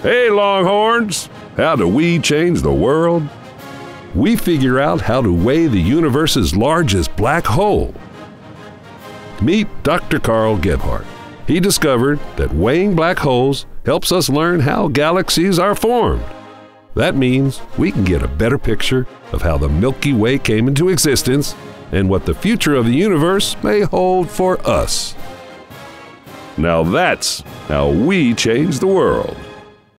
Hey, Longhorns! How do we change the world? We figure out how to weigh the universe's largest black hole. Meet Dr. Karl Gebhardt. He discovered that weighing black holes helps us learn how galaxies are formed. That means we can get a better picture of how the Milky Way came into existence and what the future of the universe may hold for us. Now that's how we change the world.